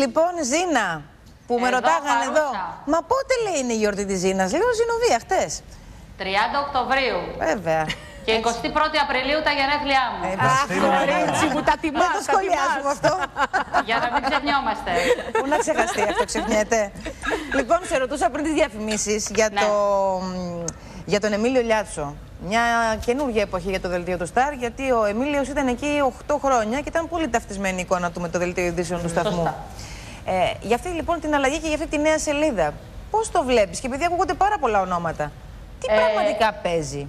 Λοιπόν, Ζήνα, που με ρωτάγανε εδώ. Μα πότε λέει είναι η γιορτή της Ζήνας? Λίγο Ζηνοβία, χτες. 30 Οκτωβρίου. Βέβαια. Και 21η Απριλίου τα γενέθλιά μου. Έτσι που τα τιμάς. Δεν το σχολιάζουμε αυτό. Για να μην ξεχνιόμαστε. Πού να ξεχαστεί αυτό, ξεχνιέται. Λοιπόν, σε ρωτούσα πριν τις διαφημίσεις για τον Εμίλιο Λιάτσο. Μια καινούργια εποχή για το δελτίο του Σταρ, γιατί ο Εμίλιος ήταν εκεί 8 χρόνια και ήταν πολύ ταυτισμένη η εικόνα του με το δελτίο ειδήσεων του σταθμού. Για αυτή λοιπόν την αλλαγή και για αυτή τη νέα σελίδα, πώς το βλέπεις? Και επειδή ακούγονται πάρα πολλά ονόματα, τι πραγματικά παίζει?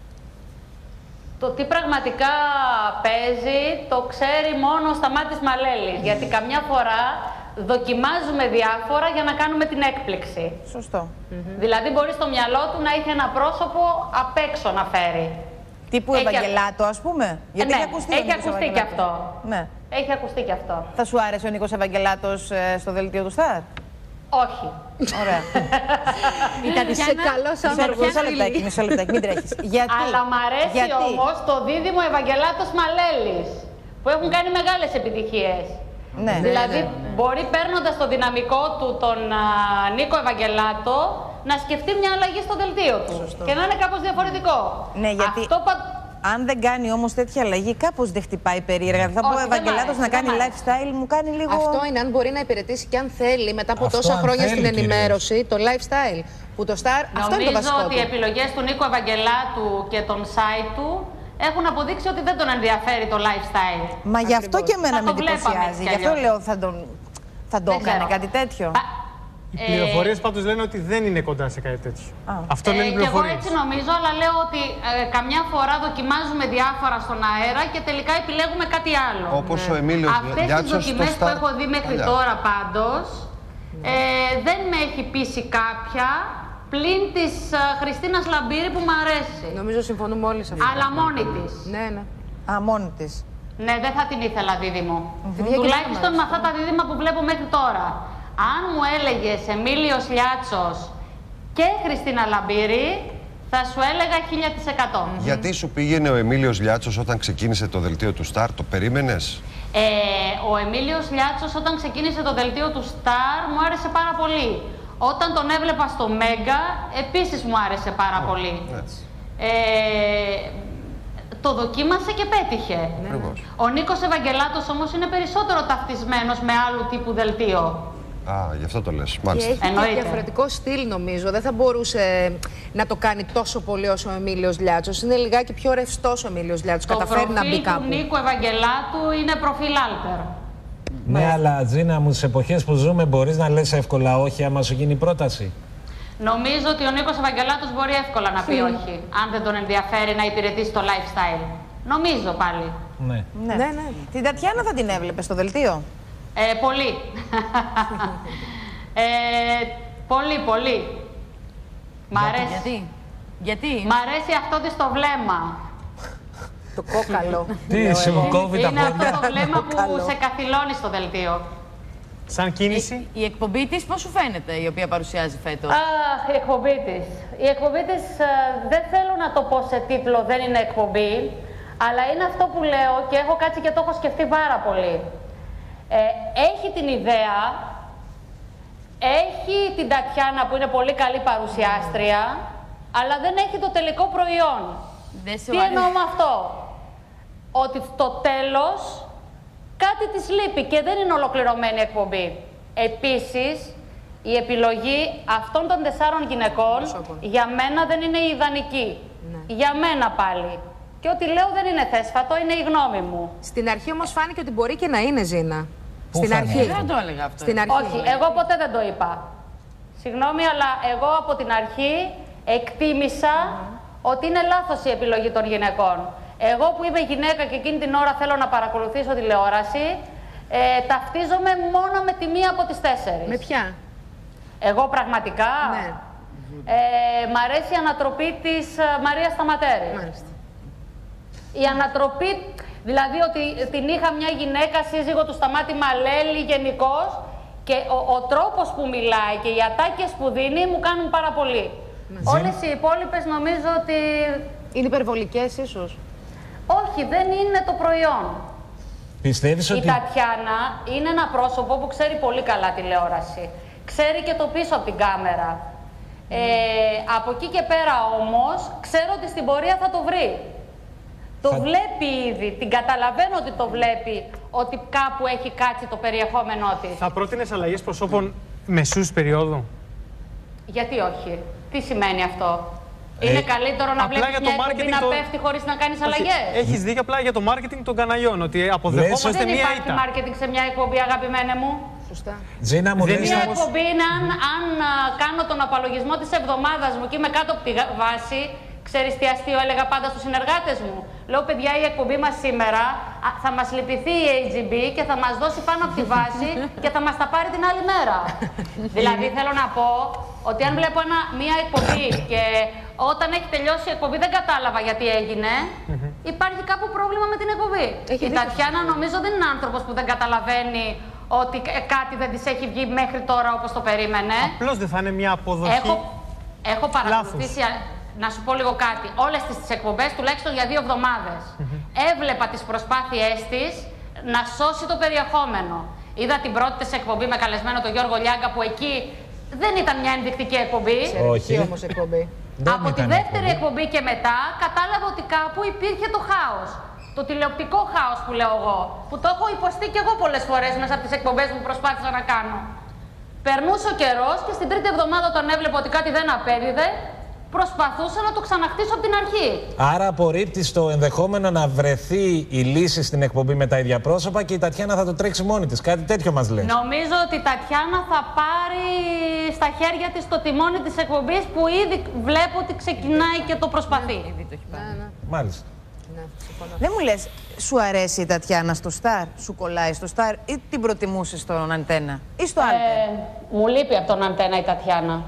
Το τι πραγματικά παίζει το ξέρει μόνο ο Σταμάτης Μαλέλης. Γιατί καμιά φορά δοκιμάζουμε διάφορα για να κάνουμε την έκπληξη. Σωστό. Δηλαδή μπορεί στο μυαλό του να έχει ένα πρόσωπο απ' έξω να φέρει. Τύπου Ευαγγελάτο, ας πούμε. Γιατί έχει ακουστεί και αυτό. Ναι. Έχει ακουστεί και αυτό. Θα σου άρεσε ο Νίκος Ευαγγελάτος στο δελτίο του Σταρ? Όχι. Ωραία. Ήταν σε καλός άνθρωπος. Μισό λεπτάκι, μην τρέχεις. Γιατί? Αλλά μ' αρέσει όμως το δίδυμο Ευαγγελάτος Μαλέλης, που έχουν κάνει μεγάλες επιτυχίες. Ναι. Δηλαδή, μπορεί παίρνοντας το δυναμικό του τον Νίκο Ευαγγελάτο να σκεφτεί μια αλλαγή στο δελτίο του. Σωστό. Και να είναι κάπως διαφορετικό. Ναι, γιατί αν δεν κάνει όμως τέτοια αλλαγή, κάπως δεν χτυπάει περίεργα. Θα πω ο Ευαγγελάτος να κάνει lifestyle, μου κάνει λίγο. Αυτό είναι αν μπορεί να υπηρετήσει και αν θέλει μετά από τόσα χρόνια στην ενημέρωση το lifestyle. Που το Star, αυτό είναι το βασικό. Νομίζω ότι οι επιλογές του Νίκο Ευαγγελάτου και των site του έχουν αποδείξει ότι δεν τον ενδιαφέρει το lifestyle. Μα γι' αυτό και εμένα με εντυπωσιάζει. Γι' αυτό λέω θα το έκανε κάτι τέτοιο. Οι πληροφορίες πάντως λένε ότι δεν είναι κοντά σε κάτι τέτοιο. Αυτό λένε οι πληροφορίες. Και εγώ έτσι νομίζω, αλλά λέω ότι καμιά φορά δοκιμάζουμε διάφορα στον αέρα και τελικά επιλέγουμε κάτι άλλο. Όπως ο Εμίλιος Λιάτσος. Αυτές τις δοκιμές που έχω δει μέχρι τώρα πάντως, δεν με έχει πείσει κάποια πλην της Χριστίνας Λαμπύρη που μου αρέσει. Νομίζω συμφωνούμε όλοι σε αυτό. Αλλά μόνη της. Ναι, ναι. Α, μόνη της. Ναι, δεν θα την ήθελα δίδυμο. Τουλάχιστον με αυτά τα δίδυμα που βλέπω μέχρι τώρα. Αν μου έλεγες Εμίλιος Λιάτσος και Χριστίνα Λαμπύρη, θα σου έλεγα 1000%. Γιατί σου πήγαινε ο Εμίλιος Λιάτσος όταν ξεκίνησε το δελτίο του Σταρ, το περίμενες? Ο Εμίλιος Λιάτσος όταν ξεκίνησε το δελτίο του Σταρ μου άρεσε πάρα πολύ. Όταν τον έβλεπα στο Μέγκα, επίσης μου άρεσε πάρα πολύ. Το δοκίμασε και πέτυχε. Ο Νίκος Ευαγγελάτος όμως είναι περισσότερο ταυτισμένος με άλλου τύπου δελτίο. Γι' αυτό το λες. Μάλιστα. Και έχει και διαφορετικό στυλ, νομίζω. Δεν θα μπορούσε να το κάνει τόσο πολύ όσο ο Εμίλιος Λιάτσος. Είναι λιγάκι πιο ρευστός ο Εμίλιος Λιάτσος. Καταφέρει να μπει κάπου. Το προφίλ του Νίκου Ευαγγελάτου είναι προφίλ alter. Ναι, αλλά Τζίνα μου, στις εποχές που ζούμε μπορείς να λες εύκολα όχι άμα σου γίνει πρόταση? Νομίζω ότι ο Νίκος Ευαγγελάτος μπορεί εύκολα να πει όχι, αν δεν τον ενδιαφέρει να υπηρετήσει το lifestyle. Νομίζω πάλι. Ναι. Την Τατιάνα θα την έβλεπε στο δελτίο? Πολύ. Πολύ. Μ' αρέσει. Γιατί? Μ' αρέσει αυτό της το βλέμμα. Το κόκαλο. Τι, σου κόβει τα Είναι πόδια. αυτό το βλέμμα που σε καθυλώνει στο δελτίο. Σαν κίνηση. Η εκπομπή της πώς σου φαίνεται, η οποία παρουσιάζει φέτος? Η εκπομπή της. Η εκπομπή της δεν θέλω να το πω σε τίτλο, δεν είναι εκπομπή, αλλά είναι αυτό που λέω και έχω κάτσει και το έχω σκεφτεί πάρα πολύ. Έχει την ιδέα, έχει την Τατιάνα που είναι πολύ καλή παρουσιάστρια, αλλά δεν έχει το τελικό προϊόν. Τι εννοώ με αυτό? Ότι στο τέλος κάτι της λείπει και δεν είναι ολοκληρωμένη εκπομπή. Επίσης, η επιλογή αυτών των 4 γυναικών για μένα δεν είναι ιδανική. Για μένα πάλι. Και ό,τι λέω δεν είναι θέσφατο, είναι η γνώμη μου. Στην αρχή όμως φάνηκε ότι μπορεί και να είναι, Ζήνα. Στην αρχή. Δεν το έλεγα αυτό. Στην αρχή. Όχι, εγώ ποτέ δεν το είπα. Συγγνώμη, αλλά εγώ από την αρχή εκτίμησα ότι είναι λάθος η επιλογή των γυναικών. Εγώ που είμαι γυναίκα και εκείνη την ώρα θέλω να παρακολουθήσω τηλεόραση, ταυτίζομαι μόνο με τη μία από τις 4. Με ποια? Εγώ πραγματικά. Ναι. Μ' αρέσει η ανατροπή της Μαρίας Σταματέρη. Μάλιστα. Η ανατροπή, δηλαδή ότι την είχα μια γυναίκα σύζυγο του Σταμάτη Μαλέλη γενικώς και ο τρόπος που μιλάει και οι ατάκες που δίνει μου κάνουν πάρα πολύ. Όλες οι υπόλοιπες νομίζω ότι... Είναι υπερβολικές ίσως? Όχι, δεν είναι το προϊόν. Πιστεύεις ότι... Η Τατιάνα είναι ένα πρόσωπο που ξέρει πολύ καλά τηλεόραση. Ξέρει και το πίσω από την κάμερα. Από εκεί και πέρα όμως, ξέρω ότι στην πορεία θα το βρει. Το βλέπει ήδη, την καταλαβαίνω ότι το βλέπει, ότι κάπου έχει κάτσει το περιεχόμενό της. Θα πρότεινες αλλαγές προσώπων μεσούς περίοδου? Γιατί όχι? Τι σημαίνει αυτό? Είναι καλύτερο να βλέπεις μια εκπομπή να πέφτει χωρίς να κάνεις αλλαγές? Έχεις δίκιο, απλά για το μάρκετινγκ των καναλιών, ότι αποδεχόμαστε μία ήττα. Δεν υπάρχει μάρκετινγκ σε μια εκπομπή, αγαπημένε μου. Σωστά. Τζίνα, μου λες... Μια εκπομπή είναι αν κάνω τον απολογισμό της εβδομάδας μου και είμαι κάτω από τη βάση. Ξέρεις τι αστείο έλεγα πάντα στους συνεργάτες μου? Λέω, παιδιά, η εκπομπή μας σήμερα θα μας λυπηθεί η AGB και θα μας δώσει πάνω από τη βάση και θα μας τα πάρει την άλλη μέρα. Δηλαδή θέλω να πω ότι αν βλέπω μία εκπομπή και όταν έχει τελειώσει η εκπομπή δεν κατάλαβα γιατί έγινε, υπάρχει κάπου πρόβλημα με την εκπομπή. Η Τατιάνα νομίζω δεν είναι άνθρωπος που δεν καταλαβαίνει ότι κάτι δεν της έχει βγει μέχρι τώρα όπως το περίμενε. Απλώς δεν θα είναι μια αποδοχή. Έχω παρακολουθήσει... Να σου πω λίγο κάτι. Όλες τις εκπομπές, τουλάχιστον για 2 εβδομάδες, έβλεπα τις προσπάθειές της να σώσει το περιεχόμενο. Είδα την πρώτη της εκπομπή με καλεσμένο τον Γιώργο Λιάγκα, που εκεί δεν ήταν μια ενδεικτική εκπομπή. Όχι όμως εκπομπή. Από τη δεύτερη εκπομπή και μετά κατάλαβα ότι κάπου υπήρχε το χάος. Το τηλεοπτικό χάος που λέω εγώ. Που το έχω υποστεί και εγώ πολλές φορές μέσα από τις εκπομπές που προσπάθησα να κάνω. Περνούσε ο καιρός και στην τρίτη εβδομάδα, όταν έβλεπα ότι κάτι δεν απέδιδε, προσπαθούσα να το ξαναχτίσω από την αρχή. Άρα απορρίπτεις το ενδεχόμενο να βρεθεί η λύση στην εκπομπή με τα ίδια πρόσωπα και η Τατιάνα θα το τρέξει μόνη της. Κάτι τέτοιο μας λες? Νομίζω ότι η Τατιάνα θα πάρει στα χέρια της το τιμόνι της εκπομπής, που ήδη βλέπω ότι ξεκινάει και το προσπαθεί. Μάλιστα. Δεν μου λες, σου αρέσει η Τατιάνα στο Σταρ, σου κολλάει στο Σταρ, ή την προτιμούσες στον Αντένα ή στο Άλτερ? Μου λείπει από τον Αντένα η Τατιάνα.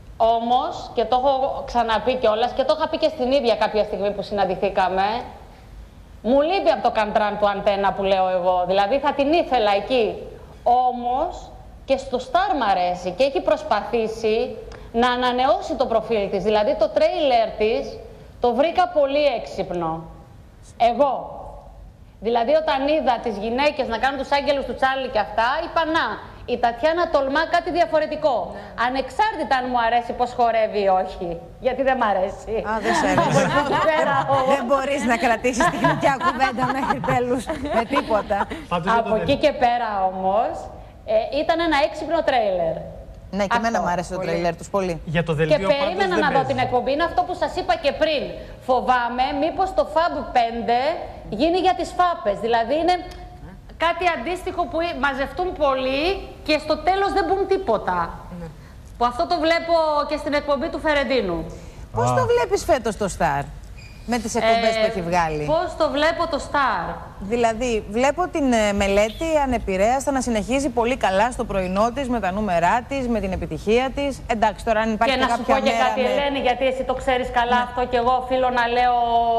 Όμως, και το έχω ξαναπεί κιόλας και το είχα πει και στην ίδια κάποια στιγμή που συναντηθήκαμε, μου λείπει από το καντράν του Αντένα που λέω εγώ. Δηλαδή θα την ήθελα εκεί. Όμως και στο Σταρ μ' αρέσει και έχει προσπαθήσει να ανανεώσει το προφίλ της. Δηλαδή το τρέιλερ της το βρήκα πολύ έξυπνο. Εγώ. Δηλαδή όταν είδα τις γυναίκες να κάνουν τους άγγελους του Τσάρλι και αυτά, είπα να, η Τατιάνα τολμά κάτι διαφορετικό. Ανεξάρτητα αν μου αρέσει πως χορεύει ή όχι. Γιατί δεν μ' αρέσει. Α, δεν σε αρέσει. Δεν μπορείς να κρατήσεις την γλυκιά κουβέντα μέχρι τέλους με τίποτα. Από εκεί και πέρα όμως, ήταν ένα έξυπνο τρέιλερ. Ναι, και εμένα μου άρεσε το τρέιλερ τους πολύ. Για το δελτίο και περίμενα να δω την εκπομπή. Είναι αυτό που σας είπα και πριν. Φοβάμαι μήπως το FAB 5 γίνει για τις φάπες. Δηλαδή είναι κάτι αντίστοιχο που μαζευτούν πολλοί και στο τέλος δεν μπουν τίποτα. Που αυτό το βλέπω και στην εκπομπή του Φερεντίνου. Πώς το βλέπεις φέτος το Σταρ, με τις εκπομπές που έχει βγάλει? Πώς το βλέπω το Σταρ? Δηλαδή, βλέπω την μελέτη ανεπηρέαστα να συνεχίζει πολύ καλά στο πρωινό της, με τα νούμερά της, με την επιτυχία της. Εντάξει, τώρα αν υπάρχει και να σου πω και κάτι, Ελένη, γιατί εσύ το ξέρεις καλά αυτό και εγώ οφείλω να λέω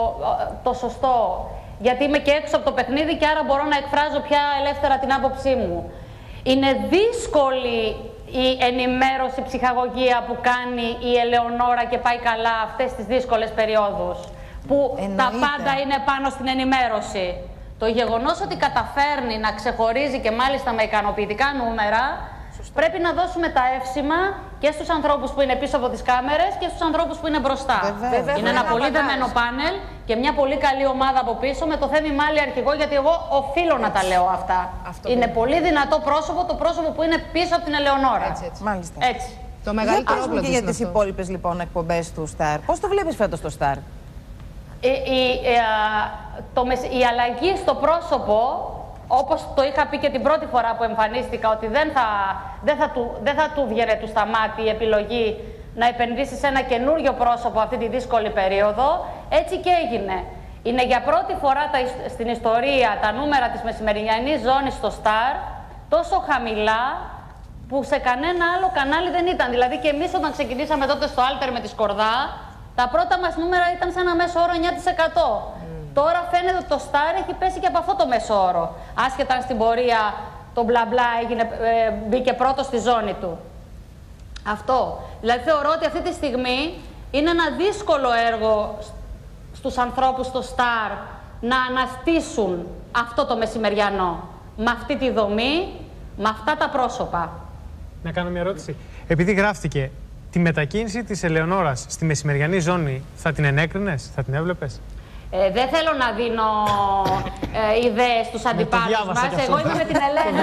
το σωστό. Γιατί είμαι και έξω από το παιχνίδι και άρα μπορώ να εκφράζω πια ελεύθερα την άποψή μου. Είναι δύσκολη η ενημέρωση, η ψυχαγωγία που κάνει η Ελεονόρα και πάει καλά αυτές τις δύσκολες περιόδους. Που τα πάντα είναι πάνω στην ενημέρωση. Το γεγονός ότι καταφέρνει να ξεχωρίζει και μάλιστα με ικανοποιητικά νούμερα, πρέπει να δώσουμε τα εύσημα και στους ανθρώπους που είναι πίσω από τις κάμερες και στους ανθρώπους που είναι μπροστά. Είναι ένα πολύ δεμένο πάνελ και μια πολύ καλή ομάδα από πίσω, με το Θέμη Μάλι αρχηγό, γιατί εγώ οφείλω να τα λέω αυτά. Είναι πολύ δυνατό πρόσωπο, το πρόσωπο που είναι πίσω από την Ελεονόρα. Έτσι. Μάλιστα. Έτσι. Το μεγαλύτερο όπλο και για τις υπόλοιπες λοιπόν εκπομπές του Σταρ. Πώς το βλέπεις φέτος το Σταρ? Η αλλαγή στο πρόσωπο, όπως το είχα πει και την πρώτη φορά που εμφανίστηκα, ότι δεν θα του βγαίνε του στα μάτια η επιλογή να επενδύσει σε ένα καινούριο πρόσωπο αυτή τη δύσκολη περίοδο, έτσι και έγινε. Είναι για πρώτη φορά στην ιστορία τα νούμερα της μεσημερινιανής ζώνης στο Σταρ τόσο χαμηλά που σε κανένα άλλο κανάλι δεν ήταν. Δηλαδή και εμείς όταν ξεκινήσαμε τότε στο Άλτερ με τη Σκορδά, τα πρώτα μας νούμερα ήταν σε ένα μέσο όρο 9%. Τώρα φαίνεται ότι το Σταρ έχει πέσει και από αυτό το μέσο όρο. Άσχετα αν στην πορεία το μπλα μπλα μπήκε πρώτο στη ζώνη του. Αυτό. Δηλαδή θεωρώ ότι αυτή τη στιγμή είναι ένα δύσκολο έργο στους ανθρώπους στο Σταρ να αναστήσουν αυτό το μεσημεριανό. Με αυτή τη δομή, με αυτά τα πρόσωπα. Να κάνω μια ερώτηση. Επειδή γράφτηκε τη μετακίνηση της Ελεονόρας στη μεσημεριανή ζώνη, θα την ενέκρινες, θα την έβλεπες? Δεν θέλω να δίνω ιδέες στους αντιπάλους μας. Εγώ είμαι με την Ελένα.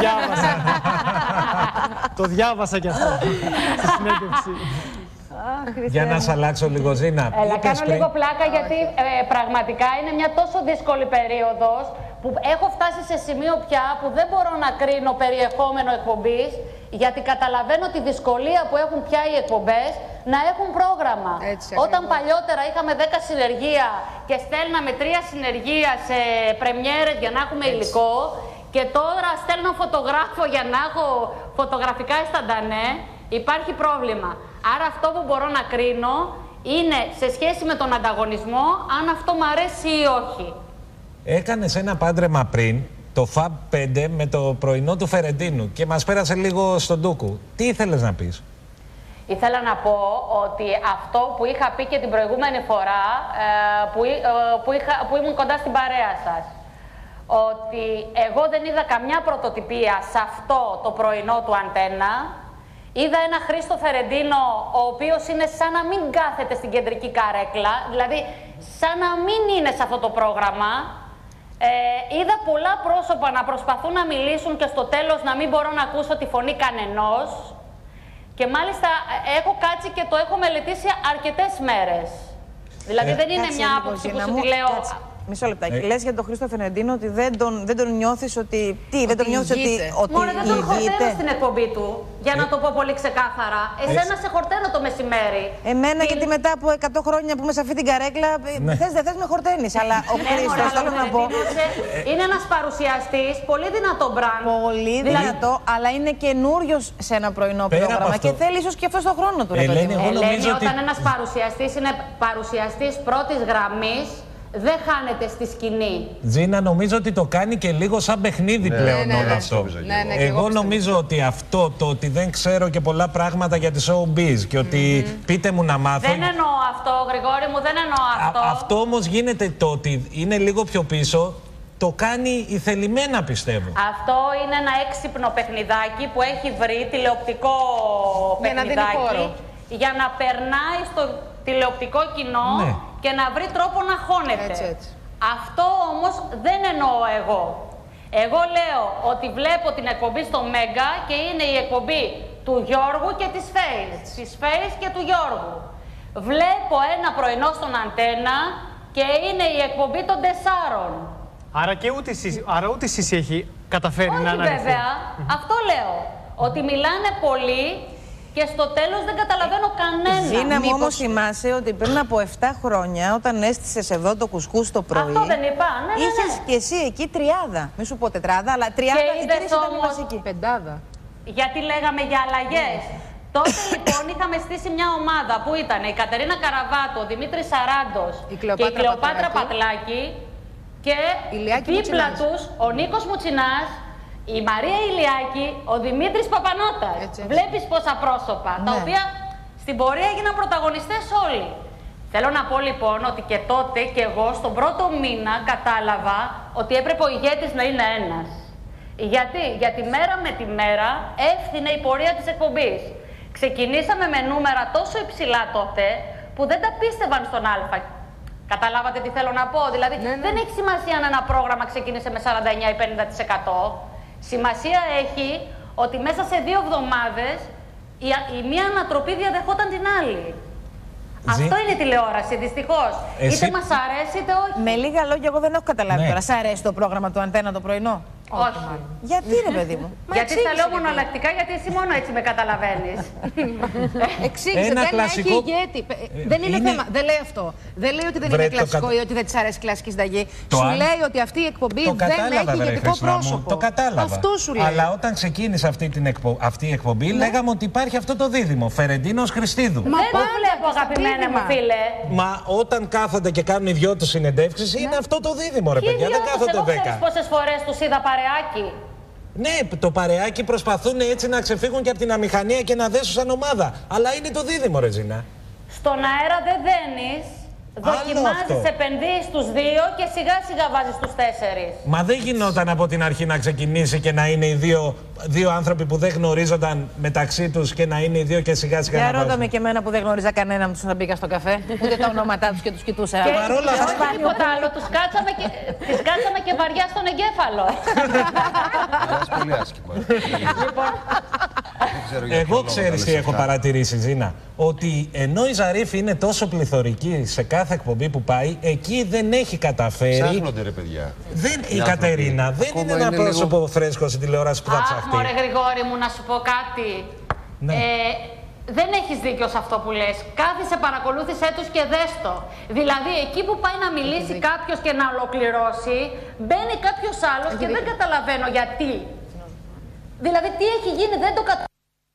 Το διάβασα κι αυτό στη συνέντευξη. Για να σε αλλάξω λίγο, Ζήνα. Κάνω λίγο πλάκα γιατί πραγματικά είναι μια τόσο δύσκολη περίοδος που έχω φτάσει σε σημείο πια που δεν μπορώ να κρίνω περιεχόμενο εκπομπής, γιατί καταλαβαίνω τη δυσκολία που έχουν πια οι εκπομπές να έχουν πρόγραμμα. Όταν παλιότερα είχαμε 10 συνεργεία και στέλναμε 3 συνεργεία σε πρεμιέρες για να έχουμε υλικό, και τώρα στέλνω φωτογράφο για να έχω φωτογραφικά ισταντανέ, υπάρχει πρόβλημα. Άρα αυτό που μπορώ να κρίνω είναι σε σχέση με τον ανταγωνισμό, αν αυτό μου αρέσει ή όχι. Έκανες ένα πάντρεμα πριν, το Fab 5 με το πρωινό του Φερεντίνου και μας πέρασε λίγο στον Ντούκου. Τι ήθελες να πεις? Ήθελα να πω ότι αυτό που είχα πει και την προηγούμενη φορά που ήμουν κοντά στην παρέα σας, ότι εγώ δεν είδα καμιά πρωτοτυπία σε αυτό το πρωινό του Αντένα. Είδα ένα Χρήστο Φερεντίνο, ο οποίος είναι σαν να μην κάθεται στην κεντρική καρέκλα, δηλαδή σαν να μην είναι σε αυτό το πρόγραμμα. Είδα πολλά πρόσωπα να προσπαθούν να μιλήσουν και στο τέλος να μην μπορώ να ακούσω τη φωνή κανενός. Και μάλιστα έχω κάτσει και το έχω μελετήσει αρκετές μέρες. Δηλαδή δεν είναι μια άποψη που σου τη λέω... Μισό λεπτάκι. Λες για τον Χρήστο Φερεντίνο ότι δεν τον νιώθεις ότι... Τι, δεν τον νιώθεις ότι Μωρέ, δεν τον χορταίνω στην εκπομπή του, για να το πω πολύ ξεκάθαρα. Εσένα σε χορταίνω το μεσημέρι. Εμένα γιατί μετά από 100 χρόνια που είμαι σε αυτή την καρέκλα, θες δεν θες με χορταίνεις. Αλλά ο Χρήστος, θέλω να πω... Είναι ένας παρουσιαστής, πολύ δυνατό μπραντ. Πολύ δυνατό, αλλά είναι καινούριος σε ένα πρωινό πρόγραμμα και θέλει ίσως και αυτό στον χρόνο του. Ελένη, όταν ένας παρουσιαστής είναι παρουσιαστής πρώτης γραμμής, δεν χάνεται στη σκηνή. Ζήνα, νομίζω ότι το κάνει και λίγο σαν παιχνίδι πλέον όλο αυτό. Εγώ νομίζω ότι αυτό, το ότι δεν ξέρω και πολλά πράγματα για τη showbiz και ότι πείτε μου να μάθω... Δεν εννοώ αυτό, Γρηγόρη μου, δεν εννοώ αυτό. Αυτό όμως γίνεται, το ότι είναι λίγο πιο πίσω, το κάνει ηθελημένα, πιστεύω. Αυτό είναι ένα έξυπνο παιχνιδάκι που έχει βρει τηλεοπτικό παιχνιδάκι για να περνάει στο τηλεοπτικό κοινό και να βρει τρόπο να χώνεται. Αυτό όμως δεν εννοώ εγώ. Εγώ λέω ότι βλέπω την εκπομπή στο Μέγκα και είναι η εκπομπή του Γιώργου και της Φέης. Της Φέης και του Γιώργου. Βλέπω ένα πρωινό στον Αντένα και είναι η εκπομπή των 4. Άρα ούτε εσείς έχει καταφέρει να αναλυθεί. Όχι βέβαια. Αυτό λέω. Ότι μιλάνε πολύ και στο τέλος δεν καταλαβαίνω κανένα. Ζήνα μου, όμως θυμάσαι ότι πριν από 7 χρόνια, όταν έστησες εδώ το κουσκούς το πρωί, αυτό δεν είπα, είχες και εσύ εκεί 30. Μη σου πω 4, αλλά 30 είδες όμως πεντάδα. Γιατί λέγαμε για αλλαγές. Τότε λοιπόν είχαμε στήσει μια ομάδα που ήταν η Κατερίνα Καραβάτο, ο Δημήτρης Σαράντος και η Κλεοπάτρα Πατλάκη και δίπλα τους ο Νίκος Μουτσινάς, η Μαρία Ηλιάκη, ο Δημήτρης Παπανώτας. Βλέπεις πόσα πρόσωπα, τα οποία στην πορεία έγιναν πρωταγωνιστές όλοι. Θέλω να πω λοιπόν ότι και τότε και εγώ στον πρώτο μήνα κατάλαβα ότι έπρεπε ο ηγέτης να είναι ένας. Γιατί μέρα με τη μέρα έφθινε η πορεία της εκπομπής. Ξεκινήσαμε με νούμερα τόσο υψηλά τότε που δεν τα πίστευαν στον Α. Καταλάβατε τι θέλω να πω? Δηλαδή δεν έχει σημασία αν ένα πρόγραμμα ξεκίνησε με 49 ή 50%. Σημασία έχει ότι μέσα σε 2 εβδομάδες η μία ανατροπή διαδεχόταν την άλλη. Αυτό είναι η τηλεόραση, δυστυχώς. Είτε μας αρέσει είτε όχι. Με λίγα λόγια, εγώ δεν έχω καταλάβει τώρα. Σ' αρέσει το πρόγραμμα του Αντένα το πρωινό? Όχι. Γιατί ρε παιδί μου? Γιατί τα λέω μοναλλακτικά, γιατί εσύ μόνο έτσι με καταλαβαίνεις. Εξήγησε, δεν έχει ηγέτη. Δεν είναι θέμα, δεν λέει αυτό. Δεν λέει ότι δεν είναι κλασικό ή ότι δεν της αρέσει η κλασική συνταγή. Σου λέει ότι αυτή η εκπομπή δεν έχει ηγετικό πρόσωπο. Το κατάλαβα. Αυτό σου λέει. Αλλά όταν ξεκίνησε αυτή η εκπομπή, λέγαμε ότι υπάρχει αυτό το δίδυμο. Φερεντίνος Χριστίδου. Δεν το βλέπω, αγαπημένα μου φίλε. Μα όταν κάθονται και κάνουν οι δυο τους συνεντεύξεις, είναι αυτό το δίδυμο, ρε παιδιά. Δεν κάθονται 10. Ξέρεις πόσες φορές τους είδα παρεάκι? Ναι, το παρεάκι προσπαθούν έτσι να ξεφύγουν και από την αμηχανία και να δέσουν σαν ομάδα. Αλλά είναι το δίδυμο, ρε Ζήνα. Στον αέρα δεν δένεις Δοκιμάζεις, επενδύεις τους 2 και σιγά σιγά βάζεις τους 4. Μα δεν γινόταν από την αρχή να ξεκινήσει και να είναι οι δύο άνθρωποι που δεν γνωρίζονταν μεταξύ τους και να είναι οι δύο και σιγά σιγά να βάζουν. Ρώτα και εμένα που δεν γνώριζα κανέναν τους να μπήκα στο καφέ. Ούτε τα ονόματά τους και τους κοιτούσα. Και όχι τίποτα άλλο, τις κάτσαμε και βαριά στον εγκέφαλο. Πολύ άσχημα. Εγώ ξέρεις τι έχω παρατηρήσει, Ζήνα. Ότι ενώ η Ζαρίφη είναι τόσο πληθωρική σε κάθε εκπομπή που πάει, εκεί δεν έχει καταφέρει. Ψάχνονται ρε παιδιά. Η Κατερίνα δεν είναι ένα πρόσωπο φρέσκο στην τηλεόραση που θα ψαχτεί. Μωρέ Γρηγόρη μου, να σου πω κάτι. Ναι. Δεν έχεις δίκιο σε αυτό που λες. Κάθισε, παρακολούθησέ τους και δες το. Δηλαδή, εκεί που πάει να μιλήσει κάποιος και να ολοκληρώσει, μπαίνει κάποιος άλλος και δεν καταλαβαίνω γιατί. Δηλαδή, τι έχει γίνει, δεν το καταλαβαίνω.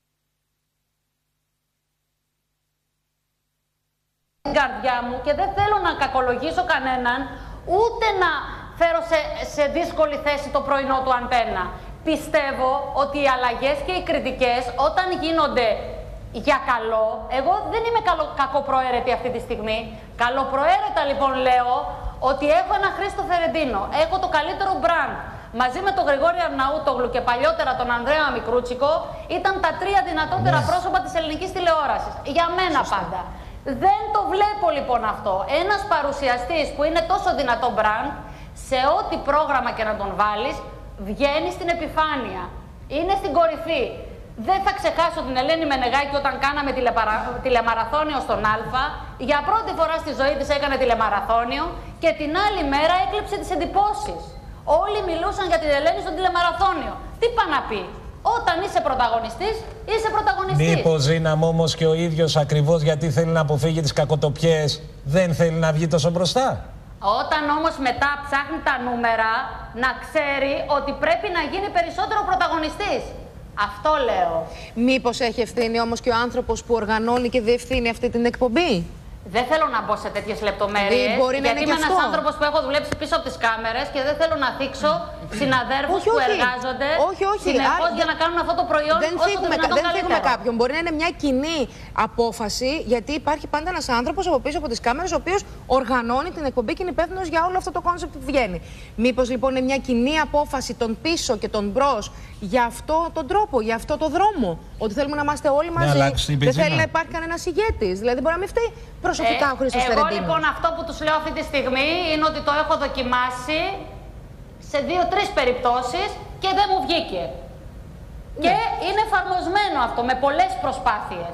Την καρδιά μου και δεν θέλω να κακολογήσω κανέναν, ούτε να φέρω σε δύσκολη θέση το πρωινό του Αντένα. Πιστεύω ότι οι αλλαγές και οι κριτικές όταν γίνονται για καλό, εγώ δεν είμαι κακοπροαίρετη αυτή τη στιγμή. Καλοπροαίρετα λοιπόν λέω ότι έχω ένα Χρήστο Φερεντίνο, έχω το καλύτερο μπραντ. Μαζί με τον Γρηγόρη Αρναούτογλου και παλιότερα τον Ανδρέα Μικρούτσικο ήταν τα 3 δυνατότερα πρόσωπα της ελληνικής τηλεόρασης. Για μένα πάντα. Δεν το βλέπω λοιπόν αυτό. Ένας παρουσιαστής που είναι τόσο δυνατό μπραντ, σε ό,τι πρόγραμμα και να τον βάλεις, βγαίνει στην επιφάνεια. Είναι στην κορυφή. Δεν θα ξεχάσω την Ελένη Μενεγάκη όταν κάναμε τηλεμαραθώνιο στον Α. Για πρώτη φορά στη ζωή της έκανε τηλεμαραθώνιο και την άλλη μέρα έκλεψε τις εντυπώσεις. Όλοι μιλούσαν για την Ελένη στον τηλεμαραθώνιο. Τι πάει να πει? Όταν είσαι πρωταγωνιστής, είσαι πρωταγωνιστής. Μήπως Ζήνα μου όμως και ο ίδιος ακριβώς γιατί θέλει να αποφύγει τις κακοτοπιές, δεν θέλει να βγει τόσο μπροστά? Όταν όμως μετά ψάχνει τα νούμερα, να ξέρει ότι πρέπει να γίνει περισσότερο πρωταγωνιστής. Αυτό λέω. Μήπως έχει ευθύνη όμως και ο άνθρωπος που οργανώνει και διευθύνει αυτή την εκπομπή? Δεν θέλω να μπω σε τέτοιες λεπτομέρειες, γιατί είμαι ένας άνθρωπος που έχω δουλέψει πίσω από τις κάμερες και δεν θέλω να θίξω συναδέρφους που εργάζονται συνεχώς για να κάνουν αυτό το προϊόν όσο το δυνατόν καλύτερο. Δεν φύγουμε κάποιον. Μπορεί να είναι μια κοινή απόφαση, γιατί υπάρχει πάντα ένας άνθρωπος από πίσω από τις κάμερες, ο οποίος οργανώνει την εκπομπή και είναι υπεύθυνος για όλο αυτό το κόνσεπτ που βγαίνει. Μήπως λοιπόν είναι μια κοινή απόφαση των πίσω και των μπρος για αυτό τον τρόπο, για αυτό το δρόμο? Ότι θέλουμε να είμαστε όλοι μαζί. Δεν θέλει να υπάρχει κανένας ηγέτης. Δηλαδή μπορεί να μην φταίει προσωπικά ο Χρήστος Φερεντίνος. Εγώ λοιπόν αυτό που τους λέω αυτή τη στιγμή είναι ότι το έχω δοκιμάσει σε 2-3 περιπτώσεις και δεν μου βγήκε. Ναι. Και είναι εφαρμοσμένο αυτό με πολλές προσπάθειες.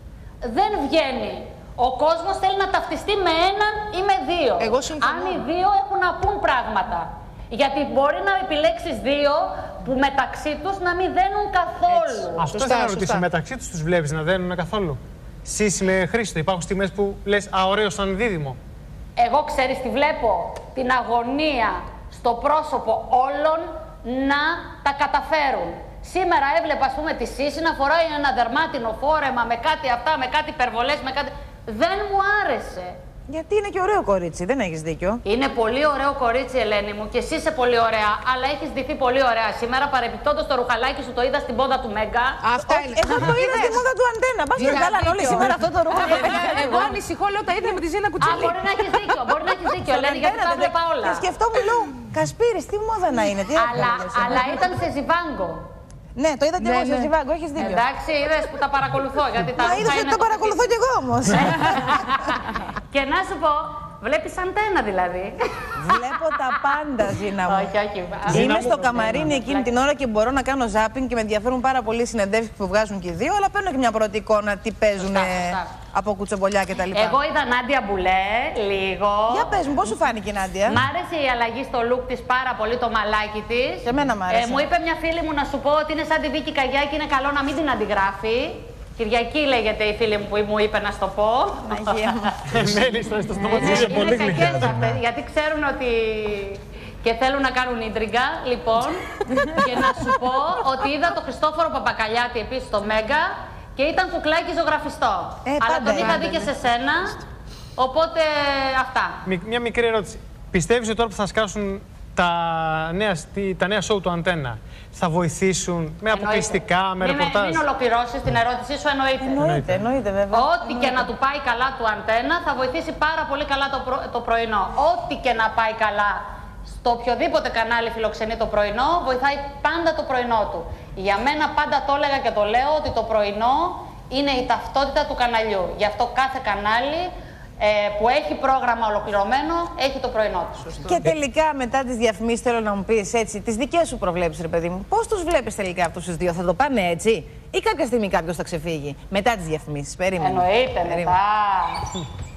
Δεν βγαίνει. Ο κόσμος θέλει να ταυτιστεί με έναν ή με 2. Εγώ συμφωνώ. Αν οι 2 έχουν να πούν πράγματα. Γιατί μπορεί να επιλέξεις 2 που μεταξύ τους να μην δένουν καθόλου. Αυτό θέλω να ρωτήσω. Μεταξύ τους βλέπεις να δένουν καθόλου? Σύση με Χρήστο, υπάρχουν στιγμές που λες «Α, ωραίο σαν δίδυμο». Εγώ ξέρεις τι βλέπω? Την αγωνία στο πρόσωπο όλων να τα καταφέρουν. Σήμερα έβλεπα, ας πούμε, τη Σύση να φοράει ένα δερμάτινο φόρεμα με κάτι αυτά, με κάτι υπερβολές, με κάτι... Δεν μου άρεσε. Γιατί είναι και ωραίο κορίτσι, δεν έχεις δίκιο. Είναι πολύ ωραίο κορίτσι, Ελένη μου, και εσύ είσαι πολύ ωραία, αλλά έχεις ντυθεί πολύ ωραία σήμερα. Παρεπιπτόντως το ρουχαλάκι σου το είδα στην πόντα του Μέγκα. Αυτά είναι. Εγώ το είδα στην πόντα του Αντένα. Πας και βγάλαν όλοι σήμερα αυτό το ρούχο. Εγώ ανησυχώ, λέω τα ίδια με τη Ζήνα Α, Κουτσίλη. μπορεί να έχεις δίκιο, μπορεί να έχεις δίκιο, Ελένη, γιατί τα βλέπα όλα. Και σκεφτόμουν, λέω, Κασπίρης, τι μόδα να είναι, τι Αλλά ήταν σε ζιβάγκο. Ναι, το είδα και εγώ σε Ζιβάγκο, έχεις δίκιο. Εντάξει, είδες που τα παρακολουθώ. Γιατί τα είδες ότι τα παρακολουθώ κι εγώ όμως. Και να σου πω, βλέπεις Αντένα δηλαδή. Βλέπω τα πάντα, Ζήνα μου. Όχι, όχι. Είμαι στο καμαρίνι εκείνη την ώρα και μπορώ να κάνω ζάπινγκ και με ενδιαφέρουν πάρα πολύ οι συνεντεύξεις που βγάζουν και οι 2, αλλά παίρνω και μια πρώτη εικόνα τι παίζουν από κουτσομπολιά κτλ. Εγώ είδα Νάντια Μπουλέ λίγο. Για πες μου, πώς σου φάνηκε η Νάντια? Μ' άρεσε η αλλαγή στο look της πάρα πολύ, το μαλάκι της. Και εμένα μ' άρεσε. Μου είπε μια φίλη μου να σου πω ότι είναι σαν τη Βίκη Καγιάκη, είναι καλό να μην την αντιγράφει. Κυριακή λέγεται η φίλη μου που μου είπε να στο πω. Αγία μου. Στο στοματίζει πολύ γλυκά. Γιατί ξέρουν ότι... Και θέλουν να κάνουν ίντριγκα, λοιπόν. Και να σου πω ότι είδα τον Χριστόφορο Παπακαλιάτη επίσης στο Μέγκα και ήταν κουκλάκι ζωγραφιστό. Αλλά τον είχα δει και σε σένα, οπότε αυτά. Μια μικρή ερώτηση. Πιστεύεις ότι τώρα που θα σκάσουν τα νέα show του Αντένα θα βοηθήσουν με αποκλειστικά, με ρεπορτάζ? Μην ολοκληρώσεις την ερώτησή σου, Εννοείται βέβαια. Ό,τι και να του πάει καλά του Αντένα θα βοηθήσει πάρα πολύ καλά το πρωινό. Ό,τι και να πάει καλά στο οποιοδήποτε κανάλι φιλοξενεί το πρωινό, βοηθάει πάντα το πρωινό του. Για μένα πάντα το έλεγα και το λέω ότι το πρωινό είναι η ταυτότητα του καναλιού. Γι' αυτό κάθε κανάλι που έχει πρόγραμμα ολοκληρωμένο έχει το πρωινό του. Και τελικά μετά τις διαφημίσεις θέλω να μου πεις έτσι, τις δικές σου προβλέψεις, ρε παιδί μου, πώς τους βλέπεις τελικά αυτούς τους δύο? Θα το πάνε έτσι ή κάποια στιγμή κάποιος θα ξεφύγει μετά τις διαφημίσεις? Περίμενε. Εννοείται μετά.